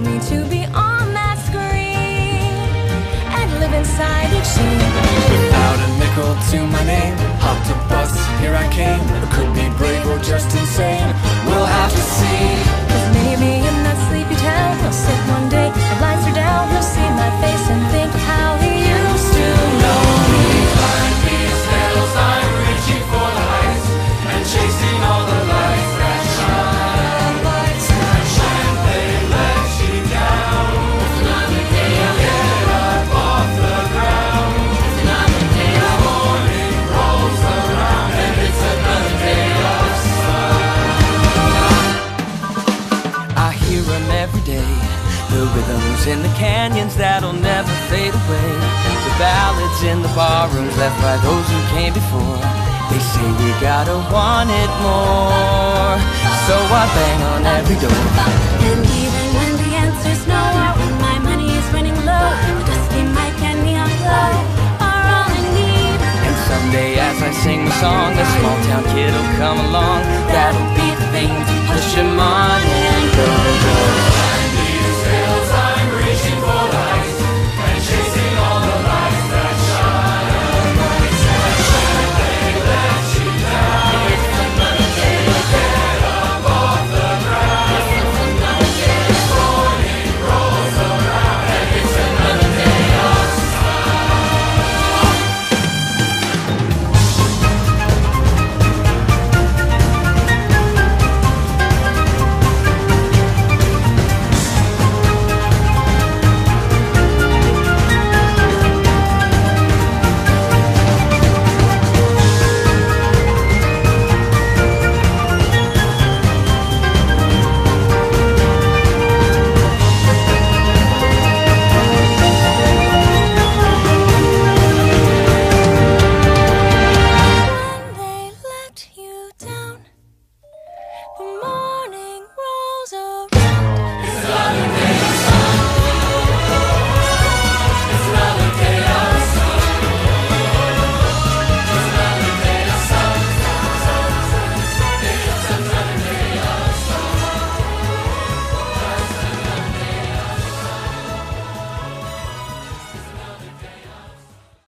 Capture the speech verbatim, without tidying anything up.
told me to be on that screen and live inside each scene. Without a nickel to my name, hopped a bus, here I came. I could be brave or just insane, we'll have to see. Cause maybe in that sleepy town he'll sit one day, the blinds are down, he'll see my face and think how he used to know me. Climb these hills, I'm reaching for the heights and chasing all the lights that shine. Lights that shine, they let you down. It's another day of get up off the ground. It's another day of morning rolls around and it's another day of sun. I hear them every day, the rhythms in the canyons that'll never fade away, the ballads in the barrooms left by those who came before. They say we gotta want it more, so I bang on every door. And even when the answer's no, or when my money is running low, the dusty mic and neon glow are all I need. And someday as I sing the song, a small town kid'll come along, that'll be the thing to push him on.